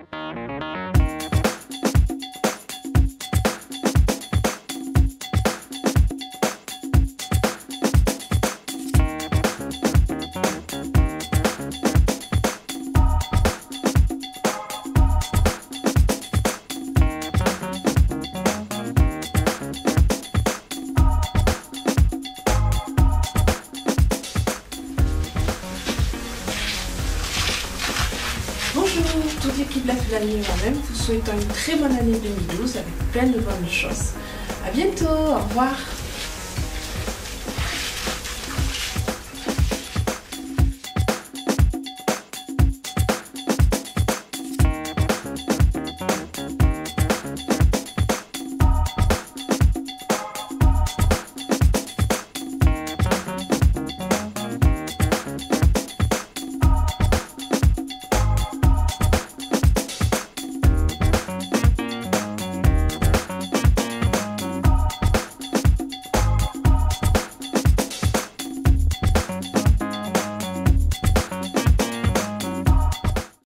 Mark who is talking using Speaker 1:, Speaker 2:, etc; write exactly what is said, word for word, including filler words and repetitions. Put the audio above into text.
Speaker 1: Bonjour, toute l'équipe de la Flânée et moi-même vous souhaitons une très bonne année deux mille douze avec plein de bonnes choses. A bientôt, au revoir.